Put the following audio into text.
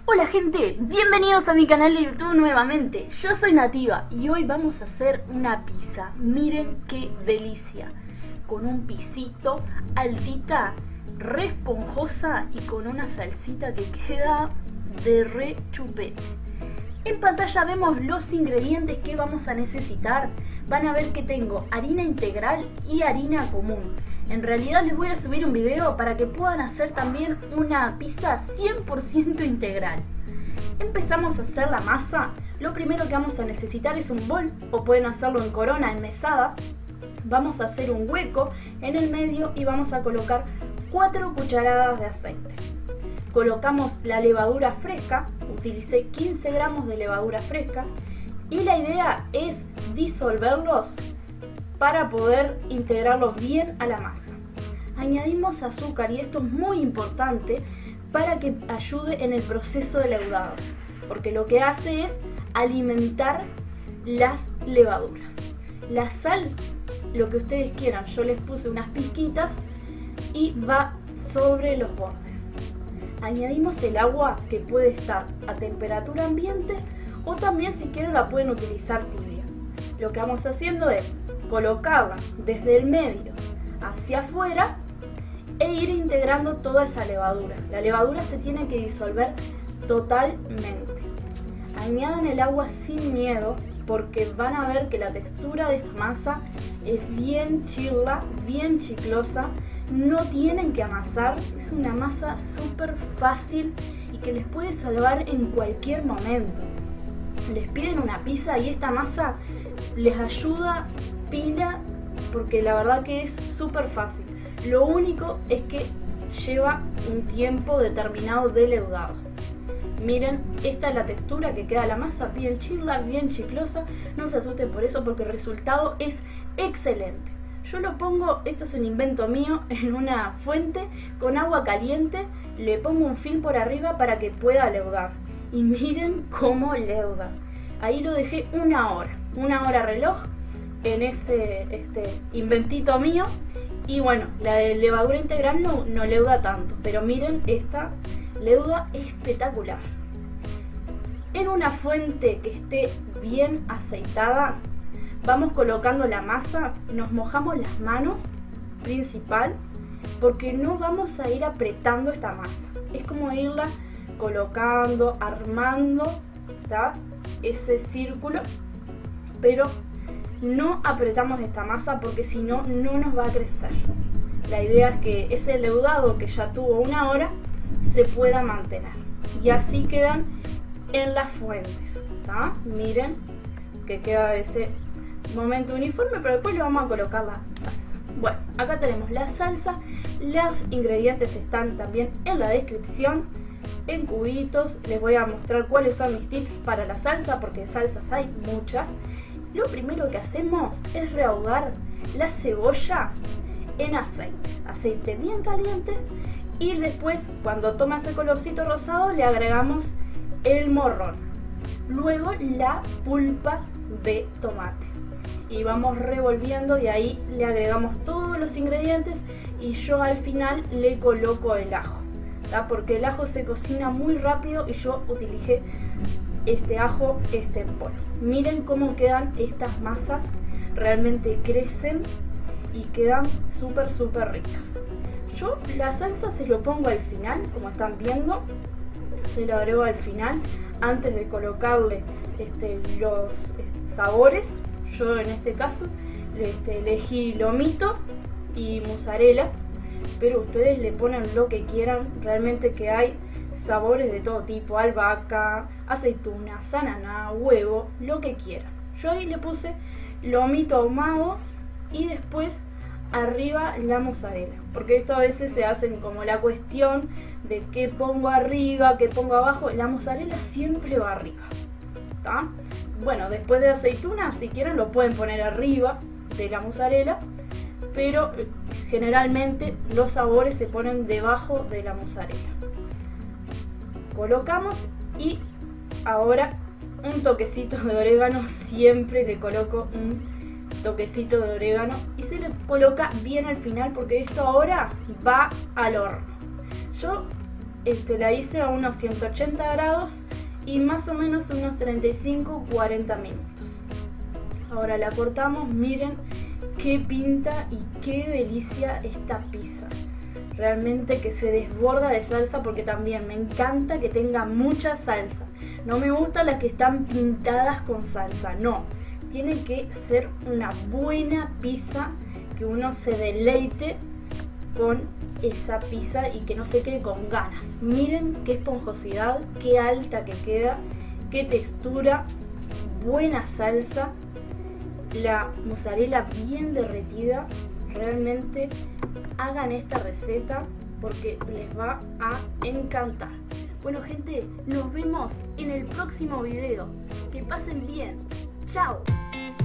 Hola gente, bienvenidos a mi canal de YouTube nuevamente. Yo soy Nativa y hoy vamos a hacer una pizza. Miren qué delicia. Con un pisito, altita, re esponjosa y con una salsita que queda de re chupete. En pantalla vemos los ingredientes que vamos a necesitar. Van a ver que tengo harina integral y harina común. En realidad les voy a subir un video para que puedan hacer también una pizza 100% integral. Empezamos a hacer la masa. Lo primero que vamos a necesitar es un bol, o pueden hacerlo en corona, en mesada. Vamos a hacer un hueco en el medio y vamos a colocar 4 cucharadas de aceite. Colocamos la levadura fresca, utilicé 15 gramos de levadura fresca y la idea es disolverlos para poder integrarlos bien a la masa. Añadimos azúcar y esto es muy importante para que ayude en el proceso de leudado, porque lo que hace es alimentar las levaduras. La sal, lo que ustedes quieran, yo les puse unas pizquitas y va sobre los bordes. Añadimos el agua, que puede estar a temperatura ambiente o también si quieren la pueden utilizar tibia. Lo que vamos haciendo es colocarla desde el medio hacia afuera e ir integrando toda esa levadura. La levadura se tiene que disolver totalmente. Añadan el agua sin miedo porque van a ver que la textura de esta masa es bien chirla, bien chiclosa. No tienen que amasar, es una masa súper fácil y que les puede salvar en cualquier momento. Les piden una pizza y esta masa les ayuda pila porque la verdad que es súper fácil. Lo único es que lleva un tiempo determinado de leudado. Miren, esta es la textura que queda la masa, bien chirla, bien chiclosa. No se asusten por eso porque el resultado es excelente. Yo lo pongo, esto es un invento mío, en una fuente con agua caliente. Le pongo un film por arriba para que pueda leudar. Y miren cómo leuda. Ahí lo dejé una hora reloj en ese inventito mío. Y bueno, la de levadura integral no leuda tanto, pero miren, esta leuda espectacular. En una fuente que esté bien aceitada, vamos colocando la masa, nos mojamos las manos principal, porque no vamos a ir apretando esta masa. Es como irla colocando, armando, ¿tá? Ese círculo, pero no apretamos esta masa porque si no, no nos va a crecer. La idea es que ese leudado que ya tuvo una hora se pueda mantener. Y así quedan en las fuentes, ¿tá? Miren que queda ese momento uniforme, pero después le vamos a colocar la salsa. Bueno, acá tenemos la salsa. Los ingredientes están también en la descripción, en cubitos. Les voy a mostrar cuáles son mis tips para la salsa, porque salsas hay muchas. Lo primero que hacemos es rehogar la cebolla en aceite bien caliente, y después cuando toma ese colorcito rosado le agregamos el morrón, luego la pulpa de tomate y vamos revolviendo y ahí le agregamos todos los ingredientes y yo al final le coloco el ajo, ¿tá? Porque el ajo se cocina muy rápido y yo utilicé este ajo en polvo. Miren cómo quedan estas masas, realmente crecen y quedan súper ricas. Yo la salsa se lo pongo al final, como están viendo, se lo agrego al final antes de colocarle los sabores. Yo en este caso elegí lomito y mozzarella, pero ustedes le ponen lo que quieran, realmente que hay sabores de todo tipo, albahaca, aceituna, ananá, huevo, lo que quieran. Yo ahí le puse lomito ahumado y después arriba la mozzarella, porque esto a veces se hacen como la cuestión de qué pongo arriba, qué pongo abajo. La mozzarella siempre va arriba, ¿tá? Bueno, después de aceituna, si quieren lo pueden poner arriba de la mozzarella, pero generalmente los sabores se ponen debajo de la mozzarella. Colocamos y ahora un toquecito de orégano, siempre le coloco un toquecito de orégano y se le coloca bien al final porque esto ahora va al horno. Yo La hice a unos 180 grados y más o menos unos 35-40 minutos. Ahora la cortamos, miren qué pinta y qué delicia esta pizza. Realmente que se desborda de salsa, porque también me encanta que tenga mucha salsa. No me gustan las que están pintadas con salsa, no. Tiene que ser una buena pizza, que uno se deleite con esa pizza y que no se quede con ganas. Miren qué esponjosidad, qué alta que queda, qué textura, buena salsa, la mozzarella bien derretida. Realmente hagan esta receta porque les va a encantar. Bueno gente, nos vemos en el próximo video. Que pasen bien. Chao.